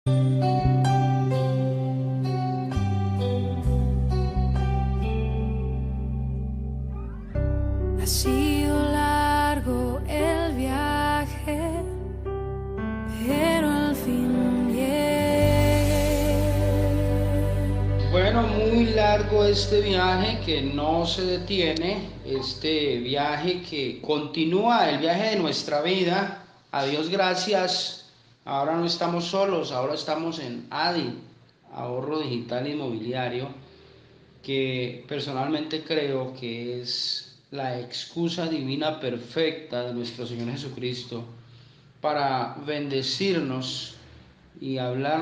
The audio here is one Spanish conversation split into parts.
Ha sido largo el viaje, pero al fin llegué. Bueno, muy largo este viaje que no se detiene, este viaje que continúa, el viaje de nuestra vida. A Dios gracias, ahora no estamos solos, ahora estamos en ADI, Ahorro Digital Inmobiliario, que personalmente creo que es la excusa divina perfecta de nuestro Señor Jesucristo para bendecirnos y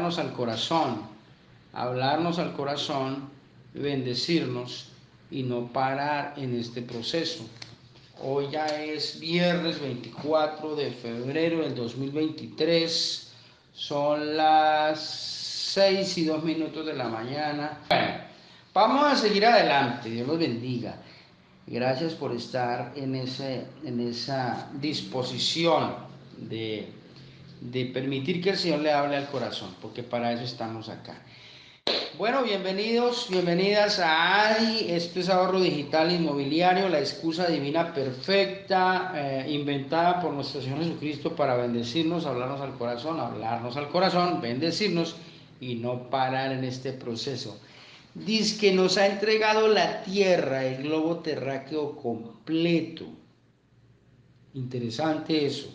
hablarnos al corazón, bendecirnos y no parar en este proceso. Hoy ya es viernes 24 de febrero del 2023, son las 6:02 de la mañana. Bueno, vamos a seguir adelante, Dios los bendiga. Gracias por estar en esa disposición de permitir que el Señor le hable al corazón, porque para eso estamos acá. Bueno, bienvenidos, bienvenidas a ADI, esto es Ahorro Digital Inmobiliario, la excusa divina perfecta, inventada por nuestro Señor Jesucristo para bendecirnos, hablarnos al corazón, bendecirnos y no parar en este proceso. Dice que nos ha entregado la tierra, el globo terráqueo completo. Interesante eso.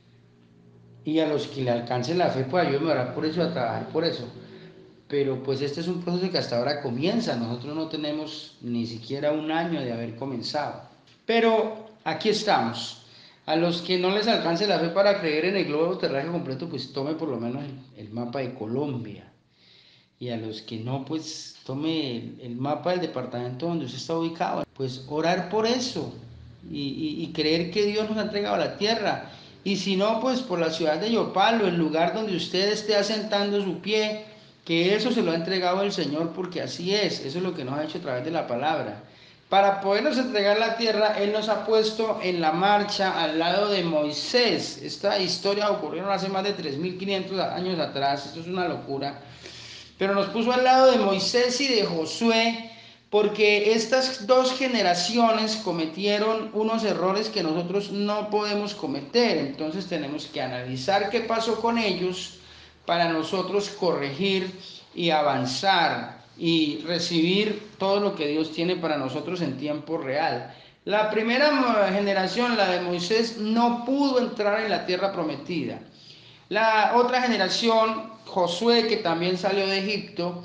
Y a los que le alcancen la fe, pues ayúdenme a orar por eso, a trabajar por eso. Pero pues este es un proceso que hasta ahora comienza, nosotros no tenemos ni siquiera un año de haber comenzado. Pero aquí estamos. A los que no les alcance la fe para creer en el globo terráqueo completo, pues tome por lo menos el mapa de Colombia. Y a los que no, pues tome el mapa del departamento donde usted está ubicado. Pues orar por eso y creer que Dios nos ha entregado la tierra. Y si no, pues por la ciudad de Yopal, el lugar donde usted esté asentando su pie, que eso se lo ha entregado el Señor, porque así es, eso es lo que nos ha hecho a través de la palabra. Para podernos entregar la tierra, Él nos ha puesto en la marcha al lado de Moisés. Esta historia ocurrió hace más de 3.500 años atrás, esto es una locura. Pero nos puso al lado de Moisés y de Josué, porque estas dos generaciones cometieron unos errores que nosotros no podemos cometer. Entonces tenemos que analizar qué pasó con ellos para nosotros corregir y avanzar y recibir todo lo que Dios tiene para nosotros en tiempo real. La primera generación, la de Moisés, no pudo entrar en la tierra prometida. La otra generación, Josué, que también salió de Egipto,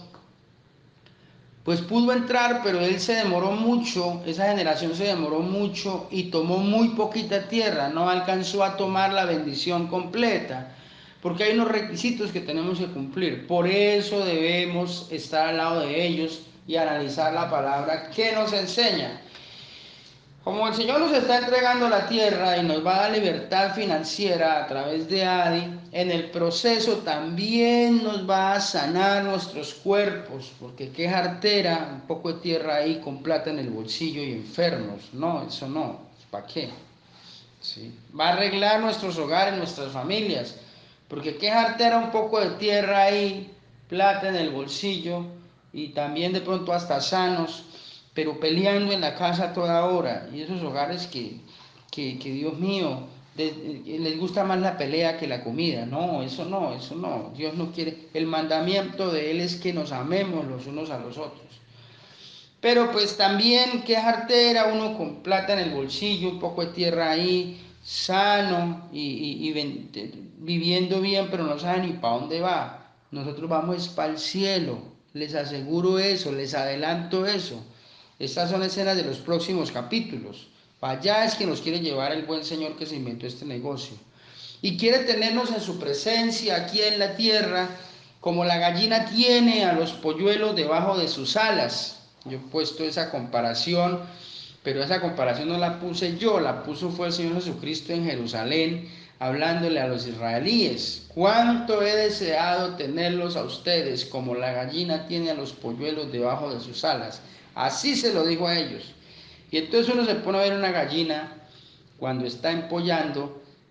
pues pudo entrar, pero él se demoró mucho, esa generación se demoró mucho y tomó muy poquita tierra, no alcanzó a tomar la bendición completa, porque hay unos requisitos que tenemos que cumplir. Por eso debemos estar al lado de ellos y analizar la palabra que nos enseña. Como el Señor nos está entregando la tierra y nos va a dar libertad financiera a través de ADI, en el proceso también nos va a sanar nuestros cuerpos, porque qué jartera, un poco de tierra ahí con plata en el bolsillo y enfermos. No, eso no, ¿para qué? ¿Sí? Va a arreglar nuestros hogares, nuestras familias, porque qué jartera un poco de tierra ahí, plata en el bolsillo y también de pronto hasta sanos, pero peleando en la casa a toda hora. Y esos hogares que Dios mío, les gusta más la pelea que la comida. No, eso no, eso no. Dios no quiere. El mandamiento de Él es que nos amemos los unos a los otros. Pero pues también qué jartera, uno con plata en el bolsillo, un poco de tierra ahí, sano y viviendo bien, pero no sabe ni para dónde va. Nosotros vamos para el cielo, les aseguro eso, les adelanto eso. Estas son escenas de los próximos capítulos. Para allá es que nos quiere llevar el buen Señor que se inventó este negocio. Y quiere tenernos en su presencia aquí en la tierra, como la gallina tiene a los polluelos debajo de sus alas. Yo he puesto esa comparación, pero esa comparación no la puse yo, la puso fue el Señor Jesucristo en Jerusalén, hablándole a los israelíes. Cuánto he deseado tenerlos a ustedes, como la gallina tiene a los polluelos debajo de sus alas. Así se lo dijo a ellos. Y entonces uno se pone a ver una gallina cuando está empollando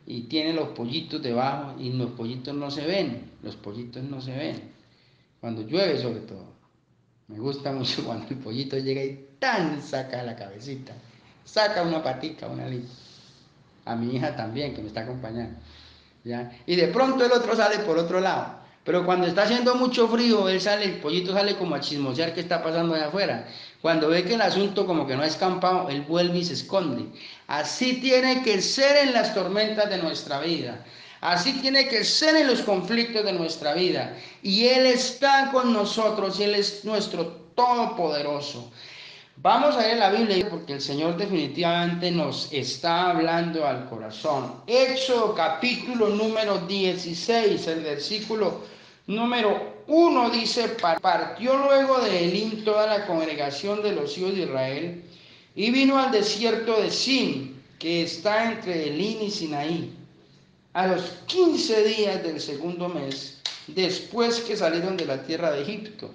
y tiene los pollitos debajo y los pollitos no se ven, los pollitos no se ven, cuando llueve sobre todo. Me gusta mucho cuando el pollito llega y tan saca la cabecita, saca una patica, una alita. A mi hija también, que me está acompañando, ¿ya? Y de pronto el otro sale por otro lado. Pero cuando está haciendo mucho frío, el pollito sale como a chismosear qué está pasando allá afuera. Cuando ve que el asunto como que no ha escampado, él vuelve y se esconde. Así tiene que ser en las tormentas de nuestra vida. Así tiene que ser en los conflictos de nuestra vida. Y Él está con nosotros y Él es nuestro todopoderoso. Vamos a ir a la Biblia porque el Señor definitivamente nos está hablando al corazón. Éxodo capítulo número 16, el versículo número 1 dice: partió luego de Elim toda la congregación de los hijos de Israel y vino al desierto de Sin, que está entre Elim y Sinaí, a los 15 días del segundo mes, después que salieron de la tierra de Egipto.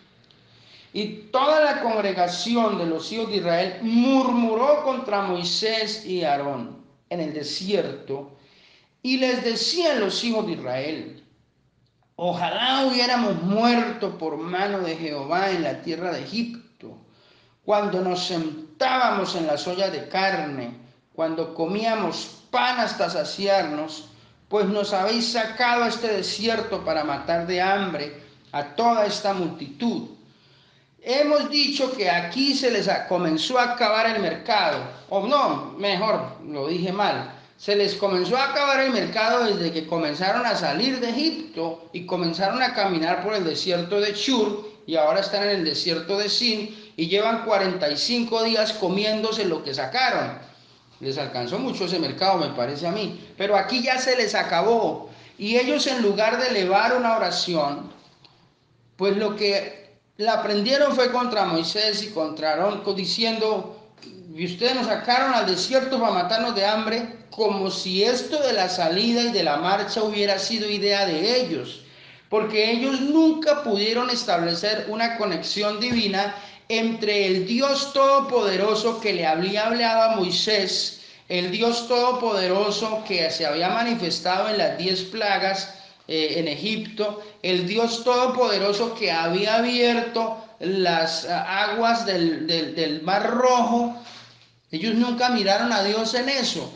Y toda la congregación de los hijos de Israel murmuró contra Moisés y Aarón en el desierto, y les decían los hijos de Israel: ojalá hubiéramos muerto por mano de Jehová en la tierra de Egipto, cuando nos sentábamos en las ollas de carne, cuando comíamos pan hasta saciarnos, pues nos habéis sacado a este desierto para matar de hambre a toda esta multitud. Hemos dicho que aquí se les comenzó a acabar el mercado, o no, mejor, lo dije mal, se les comenzó a acabar el mercado desde que comenzaron a salir de Egipto y comenzaron a caminar por el desierto de Shur, y ahora están en el desierto de Sin y llevan 45 días comiéndose lo que sacaron. Les alcanzó mucho ese mercado, me parece a mí, pero aquí ya se les acabó, y ellos, en lugar de elevar una oración, pues lo que la aprendieron fue contra Moisés y contra Aarón, diciendo: y ustedes nos sacaron al desierto para matarnos de hambre, como si esto de la salida y de la marcha hubiera sido idea de ellos, porque ellos nunca pudieron establecer una conexión divina entre el Dios Todopoderoso que le había hablado a Moisés, el Dios Todopoderoso que se había manifestado en las 10 plagas en Egipto, el Dios Todopoderoso que había abierto las aguas del Mar Rojo. Ellos nunca miraron a Dios en eso.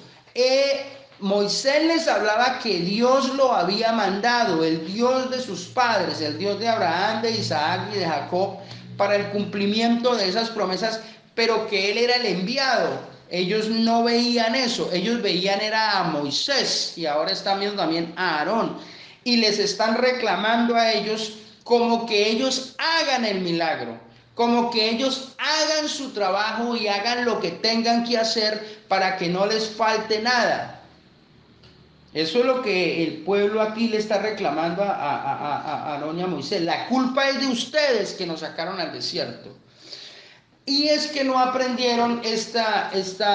Moisés les hablaba que Dios lo había mandado, el Dios de sus padres, el Dios de Abraham, de Isaac y de Jacob, para el cumplimiento de esas promesas, pero que Él era el enviado. Ellos no veían eso, ellos veían era a Moisés, y ahora están viendo también a Aarón, y les están reclamando a ellos como que ellos hagan el milagro, como que ellos hagan su trabajo y hagan lo que tengan que hacer para que no les falte nada. Eso es lo que el pueblo aquí le está reclamando a Aarón y a Moisés. La culpa es de ustedes que nos sacaron al desierto. Y es que no aprendieron esta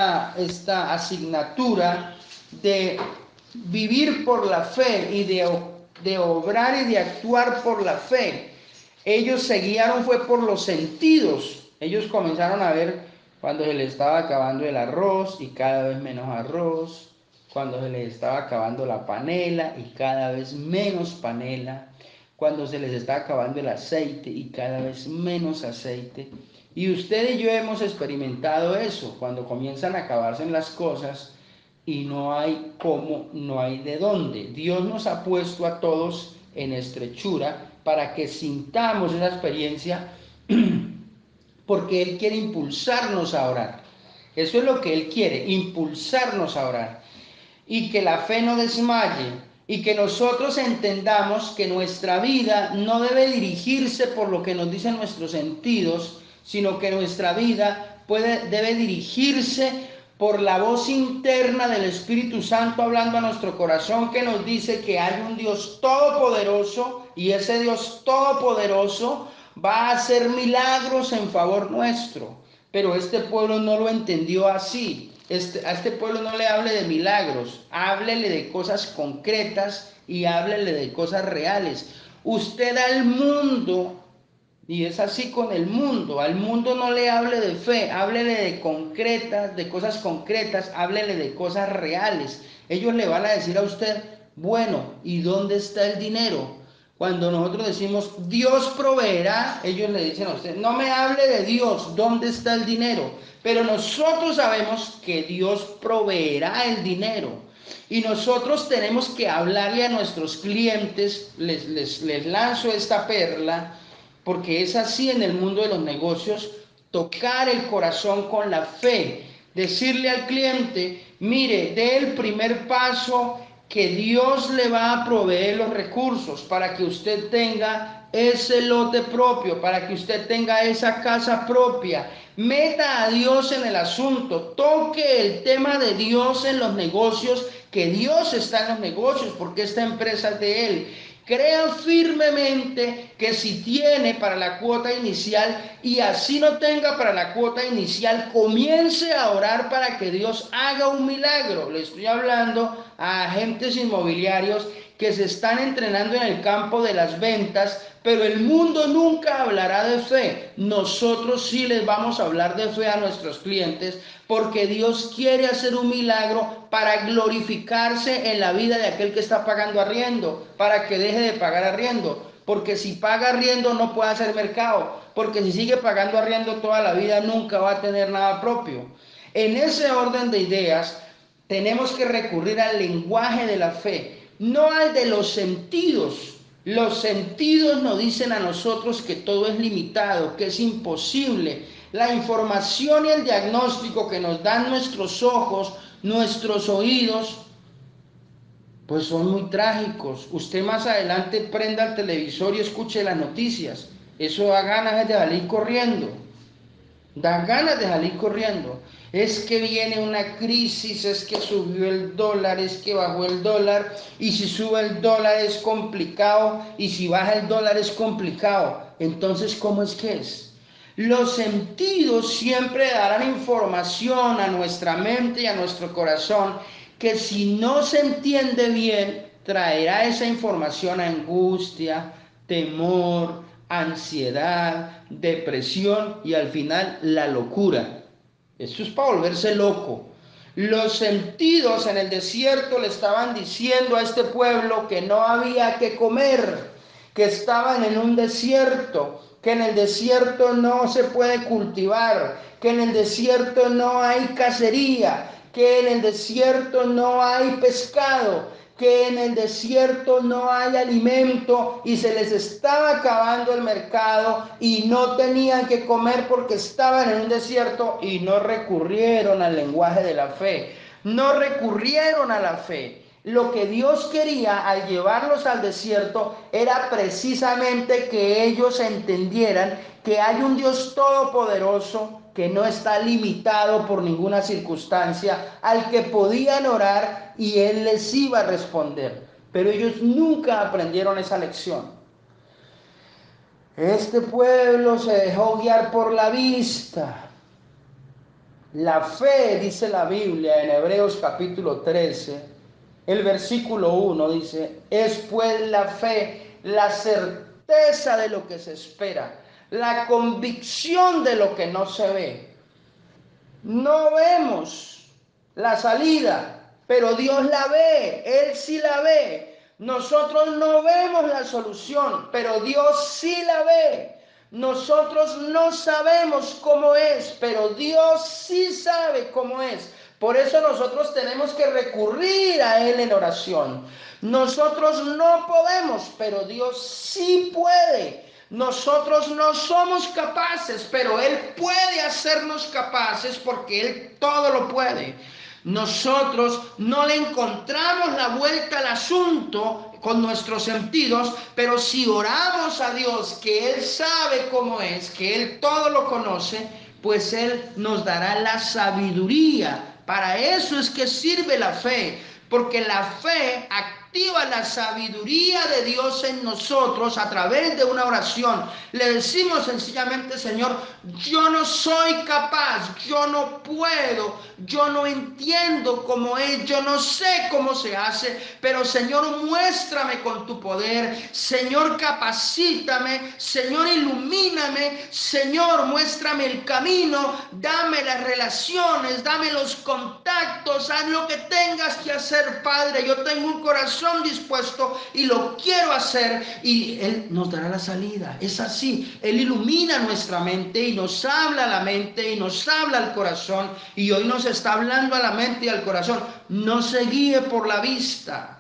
asignatura de vivir por la fe y de obrar y de actuar por la fe. Ellos se guiaron fue por los sentidos. Ellos comenzaron a ver cuando se les estaba acabando el arroz y cada vez menos arroz, cuando se les estaba acabando la panela y cada vez menos panela, cuando se les está acabando el aceite y cada vez menos aceite. Y usted y yo hemos experimentado eso, cuando comienzan a acabarse las cosas y no hay cómo, no hay de dónde. Dios nos ha puesto a todos en estrechura para que sintamos esa experiencia, porque Él quiere impulsarnos a orar. Eso es lo que Él quiere, impulsarnos a orar. Y que la fe no desmaye, y que nosotros entendamos que nuestra vida no debe dirigirse por lo que nos dicen nuestros sentidos, sino que nuestra vida debe dirigirse por la voz interna del Espíritu Santo hablando a nuestro corazón, que nos dice que hay un Dios todopoderoso, y ese Dios todopoderoso va a hacer milagros en favor nuestro. Pero este pueblo no lo entendió así. A este pueblo no le hable de milagros, háblele de cosas concretas y háblele de cosas reales. Usted al mundo, y es así con el mundo, al mundo no le hable de fe, háblele de concretas, de cosas concretas, háblele de cosas reales. ellos le van a decir a usted, bueno, ¿y dónde está el dinero? Cuando nosotros decimos, Dios proveerá, ellos le dicen a usted, no me hable de Dios, ¿dónde está el dinero? Pero nosotros sabemos que Dios proveerá el dinero. Y nosotros tenemos que hablarle a nuestros clientes, les lanzo esta perla, porque es así en el mundo de los negocios, tocar el corazón con la fe, decirle al cliente, mire, dé el primer paso, que Dios le va a proveer los recursos para que usted tenga ese lote propio, para que usted tenga esa casa propia. Meta a Dios en el asunto, toque el tema de Dios en los negocios, que Dios está en los negocios, porque esta empresa es de Él. Crea firmemente que si tiene para la cuota inicial y así no tenga para la cuota inicial, comience a orar para que Dios haga un milagro. Le estoy hablando a agentes inmobiliarios que se están entrenando en el campo de las ventas, pero el mundo nunca hablará de fe. Nosotros sí les vamos a hablar de fe a nuestros clientes, porque Dios quiere hacer un milagro para glorificarse en la vida de aquel que está pagando arriendo, para que deje de pagar arriendo, porque si paga arriendo no puede hacer mercado, porque si sigue pagando arriendo toda la vida nunca va a tener nada propio. En ese orden de ideas, tenemos que recurrir al lenguaje de la fe, no al de los sentidos. Los sentidos nos dicen a nosotros que todo es limitado, que es imposible. La información y el diagnóstico que nos dan nuestros ojos, nuestros oídos, pues son muy trágicos. Usted más adelante prenda el televisor y escuche las noticias. Eso da ganas de salir corriendo. Da ganas de salir corriendo. Es que viene una crisis, es que subió el dólar, es que bajó el dólar, y si sube el dólar es complicado, y si baja el dólar es complicado. Entonces, ¿cómo es que es? Los sentidos siempre darán información a nuestra mente y a nuestro corazón, que si no se entiende bien, traerá esa información a angustia, temor, ansiedad, depresión y al final la locura. Eso es para volverse loco. Los sentidos en el desierto le estaban diciendo a este pueblo que no había que comer, que estaban en un desierto, que en el desierto no se puede cultivar, que en el desierto no hay cacería, que en el desierto no hay pescado, que en el desierto no hay alimento y se les estaba acabando el mercado y no tenían que comer porque estaban en un desierto, y no recurrieron al lenguaje de la fe, no recurrieron a la fe. Lo que Dios quería al llevarlos al desierto era precisamente que ellos entendieran que hay un Dios todopoderoso, que no está limitado por ninguna circunstancia, al que podían orar y Él les iba a responder. Pero ellos nunca aprendieron esa lección. Este pueblo se dejó guiar por la vista. La fe, dice la Biblia en Hebreos capítulo 13, el versículo 1 dice, es pues la fe, la certeza de lo que se espera, la convicción de lo que no se ve. No vemos la salida, pero Dios la ve, Él sí la ve. Nosotros no vemos la solución, pero Dios sí la ve. Nosotros no sabemos cómo es, pero Dios sí sabe cómo es. Por eso nosotros tenemos que recurrir a Él en oración. Nosotros no podemos, pero Dios sí puede. Nosotros no somos capaces, pero Él puede hacernos capaces porque Él todo lo puede. Nosotros no le encontramos la vuelta al asunto con nuestros sentidos, pero si oramos a Dios, que Él sabe cómo es, que Él todo lo conoce, pues Él nos dará la sabiduría. Para eso es que sirve la fe, porque la fe activa activa la sabiduría de Dios en nosotros a través de una oración. Le decimos sencillamente: Señor, yo no soy capaz, yo no puedo, yo no entiendo cómo es, yo no sé cómo se hace, pero Señor, muéstrame con tu poder. Señor, capacítame. Señor, ilumíname. Señor, muéstrame el camino, dame las relaciones, dame los contactos, haz lo que tengas que hacer, Padre. Yo tengo un corazón dispuesto y lo quiero hacer, y Él nos dará la salida. Es así, Él ilumina nuestra mente y nos habla a la mente y nos habla al corazón, y hoy nos está hablando a la mente y al corazón. No se guíe por la vista.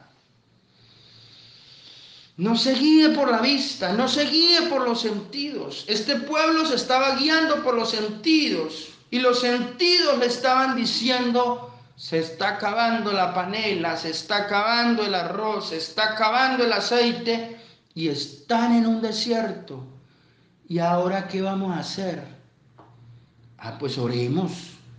No se guíe por la vista, no se guíe por los sentidos. Este pueblo se estaba guiando por los sentidos, y los sentidos le estaban diciendo: se está acabando la panela, se está acabando el arroz, se está acabando el aceite, y están en un desierto. ¿Y ahora qué vamos a hacer? Pues oremos.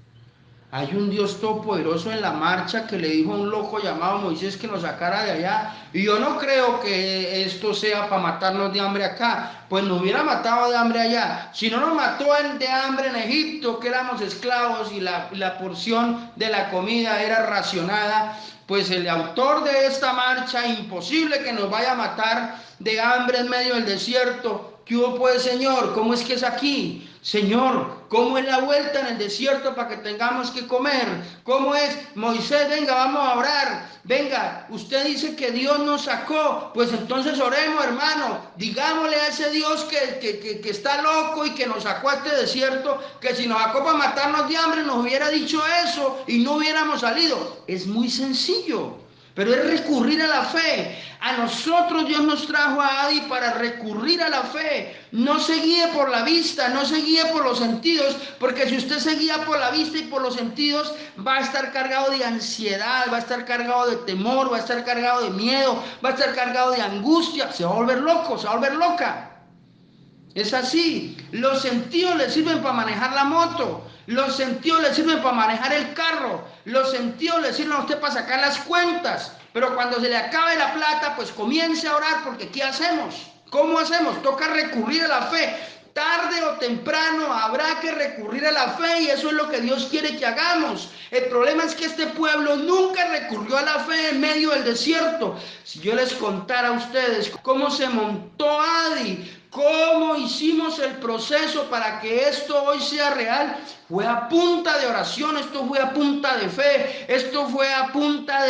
Hay un Dios todopoderoso en la marcha que le dijo a un loco llamado Moisés que nos sacara de allá. Y yo no creo que esto sea para matarnos de hambre acá. Pues nos hubiera matado de hambre allá. Si no nos mató de hambre en Egipto, que éramos esclavos y la porción de la comida era racionada, pues el autor de esta marcha, imposible que nos vaya a matar de hambre en medio del desierto. ¿Qué hubo pues, Señor? ¿Cómo es que es aquí? Señor, ¿cómo es la vuelta en el desierto para que tengamos que comer? ¿Cómo es? Moisés, venga, vamos a orar. Venga, usted dice que Dios nos sacó, pues entonces oremos, hermano. Digámosle a ese Dios que está loco y que nos sacó a este desierto, que si nos sacó para matarnos de hambre nos hubiera dicho eso y no hubiéramos salido. Es muy sencillo, pero es recurrir a la fe. A nosotros Dios nos trajo a Adi para recurrir a la fe. No se guíe por la vista, no se guíe por los sentidos, porque si usted se guía por la vista y por los sentidos, va a estar cargado de ansiedad, va a estar cargado de temor, va a estar cargado de miedo, va a estar cargado de angustia, se va a volver loco, se va a volver loca. Es así. Los sentidos le sirven para manejar la moto, los sentidos le sirven para manejar el carro, los sentidos le sirven a usted para sacar las cuentas, pero cuando se le acabe la plata, pues comience a orar, porque ¿qué hacemos? ¿Cómo hacemos? Toca recurrir a la fe. Tarde o temprano habrá que recurrir a la fe, y eso es lo que Dios quiere que hagamos. El problema es que este pueblo nunca recurrió a la fe en medio del desierto. Si yo les contara a ustedes cómo se montó Adi, cómo hicimos el proceso para que esto hoy sea real, fue a punta de oración, esto fue a punta de fe, esto fue a punta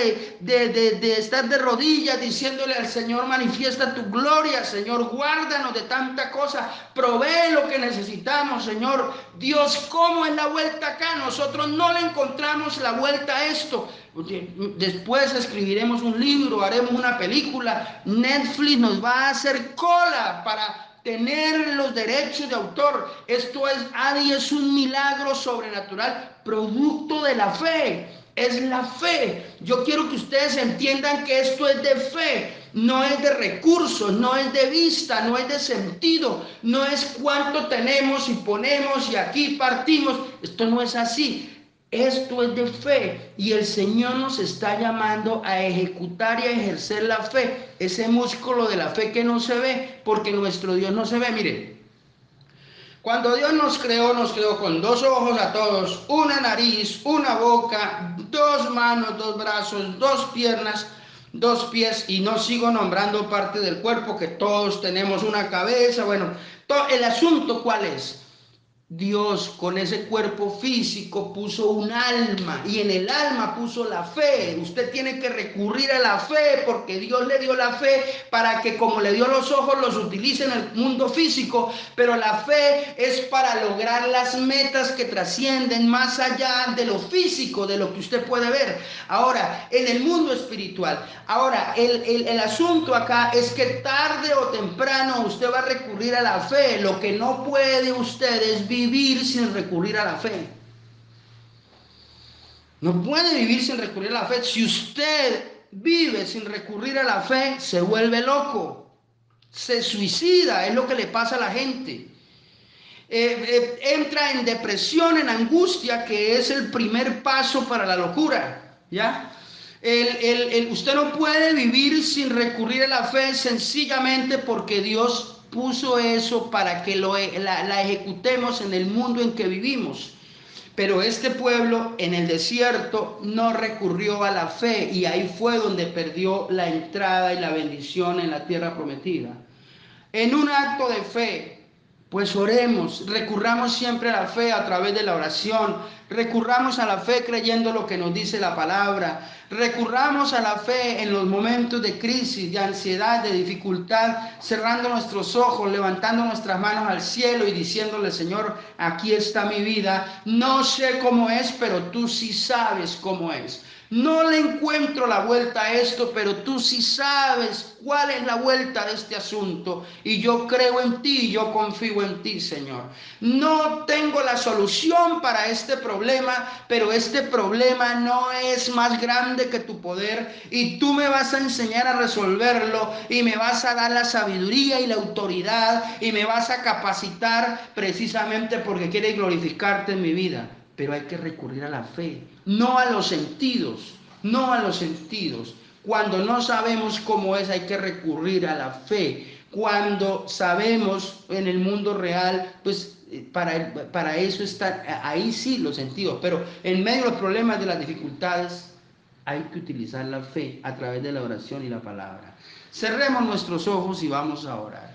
de estar de rodillas diciéndole al Señor: manifiesta tu gloria, Señor, guárdanos de tanta cosa, provee lo que necesitamos, Señor. Dios, ¿cómo es la vuelta acá? Nosotros no le encontramos la vuelta a esto. Después escribiremos un libro, haremos una película, Netflix nos va a hacer cola para tener los derechos de autor. Esto es, Adi es un milagro sobrenatural, producto de la fe. Es la fe. Yo quiero que ustedes entiendan que esto es de fe, no es de recursos, no es de vista, no es de sentido, no es cuánto tenemos y ponemos y aquí partimos. Esto no es así. Esto es de fe, y el Señor nos está llamando a ejecutar y a ejercer la fe, ese músculo de la fe que no se ve, porque nuestro Dios no se ve. Mire, cuando Dios nos creó con 2 ojos a todos, una nariz, una boca, 2 manos, 2 brazos, 2 piernas, 2 pies, y no sigo nombrando parte del cuerpo, que todos tenemos una cabeza. Bueno, el asunto ¿cuál es? Dios con ese cuerpo físico puso un alma, y en el alma puso la fe. Usted tiene que recurrir a la fe, porque Dios le dio la fe para que, como le dio los ojos, los utilice en el mundo físico. Pero la fe es para lograr las metas que trascienden más allá de lo físico, de lo que usted puede ver. Ahora, en el mundo espiritual. Ahora, el asunto acá es que tarde o temprano usted va a recurrir a la fe. Lo que no puede usted es vivir sin recurrir a la fe. No puede vivir sin recurrir a la fe. Si usted vive sin recurrir a la fe, se vuelve loco, se suicida, es lo que le pasa a la gente. Entra en depresión, en angustia, que es el primer paso para la locura, ¿ya? Usted no puede vivir sin recurrir a la fe, sencillamente porque Dios puso eso para que la ejecutemos en el mundo en que vivimos. Pero este pueblo en el desierto no recurrió a la fe, y ahí fue donde perdió la entrada y la bendición en la tierra prometida. En un acto de fe, pues oremos, recurramos siempre a la fe a través de la oración, recurramos a la fe creyendo lo que nos dice la palabra, recurramos a la fe en los momentos de crisis, de ansiedad, de dificultad, cerrando nuestros ojos, levantando nuestras manos al cielo y diciéndole: Señor, aquí está mi vida, no sé cómo es, pero tú sí sabes cómo es. No le encuentro la vuelta a esto, pero tú sí sabes cuál es la vuelta de este asunto. Y yo creo en ti, yo confío en ti, Señor. No tengo la solución para este problema, pero este problema no es más grande que tu poder. Y tú me vas a enseñar a resolverlo, y me vas a dar la sabiduría y la autoridad, y me vas a capacitar precisamente porque quieres glorificarte en mi vida. Pero hay que recurrir a la fe, no a los sentidos, no a los sentidos. Cuando no sabemos cómo es, hay que recurrir a la fe. Cuando sabemos en el mundo real, pues para eso están ahí sí los sentidos. Pero en medio de los problemas, de las dificultades, hay que utilizar la fe a través de la oración y la palabra. Cerremos nuestros ojos y vamos a orar.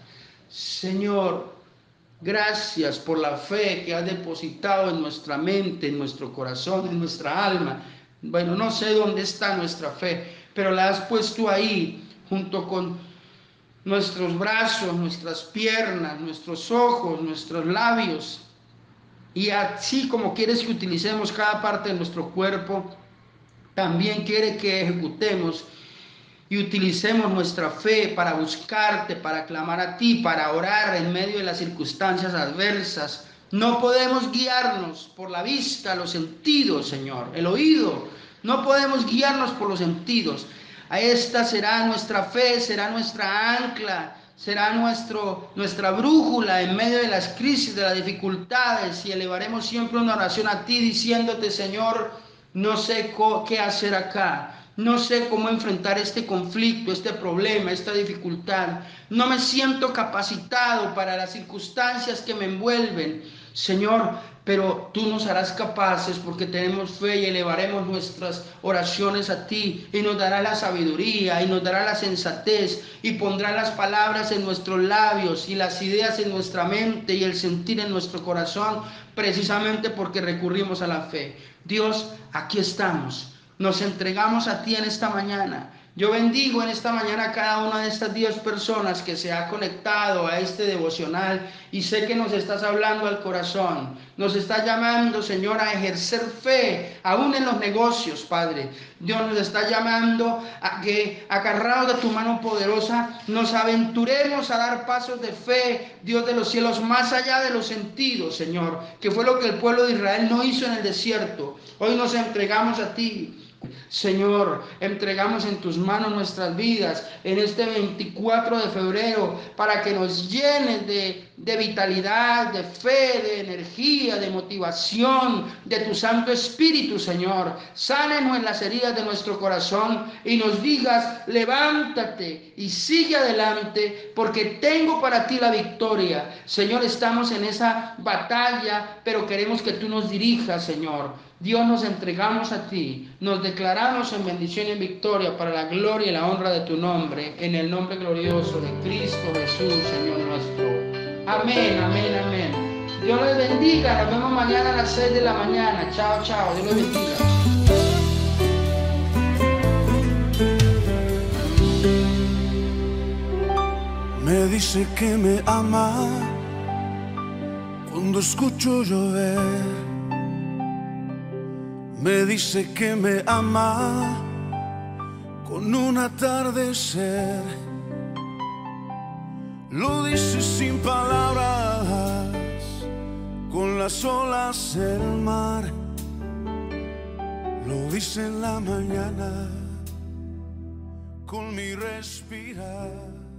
Señor, gracias por la fe que has depositado en nuestra mente, en nuestro corazón, en nuestra alma. Bueno, no sé dónde está nuestra fe, pero la has puesto ahí, junto con nuestros brazos, nuestras piernas, nuestros ojos, nuestros labios. Y así como quieres que utilicemos cada parte de nuestro cuerpo, también quiere que ejecutemos y utilicemos nuestra fe para buscarte, para clamar a ti, para orar en medio de las circunstancias adversas. No podemos guiarnos por la vista, los sentidos, Señor, el oído. No podemos guiarnos por los sentidos. A esta será nuestra fe, será nuestra ancla, será nuestra brújula en medio de las crisis, de las dificultades, y elevaremos siempre una oración a ti diciéndote: Señor, no sé qué hacer acá. No sé cómo enfrentar este conflicto, este problema, esta dificultad. No me siento capacitado para las circunstancias que me envuelven, Señor, pero tú nos harás capaces porque tenemos fe, y elevaremos nuestras oraciones a ti, y nos darás la sabiduría, y nos darás la sensatez, y pondrás las palabras en nuestros labios, y las ideas en nuestra mente, y el sentir en nuestro corazón, precisamente porque recurrimos a la fe. Dios, aquí estamos. Nos entregamos a ti en esta mañana. Yo bendigo en esta mañana a cada una de estas 10 personas que se ha conectado a este devocional, y sé que nos estás hablando al corazón. Nos estás llamando, Señor, a ejercer fe, aún en los negocios, Padre. Dios nos está llamando a que, agarrados de tu mano poderosa, nos aventuremos a dar pasos de fe, Dios de los cielos, más allá de los sentidos, Señor, que fue lo que el pueblo de Israel no hizo en el desierto. Hoy nos entregamos a ti. Señor, entregamos en tus manos nuestras vidas en este 24 de febrero, para que nos llenes de vitalidad, de fe, de energía, de motivación, de tu Santo Espíritu, Señor. Sánenos en las heridas de nuestro corazón y nos digas: levántate y sigue adelante, porque tengo para ti la victoria. Señor, estamos en esa batalla, pero queremos que tú nos dirijas, Señor. Dios, nos entregamos a ti, nos declaramos en bendición y en victoria para la gloria y la honra de tu nombre, en el nombre glorioso de Cristo Jesús, Señor nuestro. Amén, amén, amén. Dios les bendiga, nos vemos mañana a las 6 de la mañana. Chao, chao, Dios les bendiga. Me dice que me ama cuando escucho llover. Me dice que me ama con un atardecer. Lo dice sin palabras, con las olas del mar. Lo dice en la mañana, con mi respirar.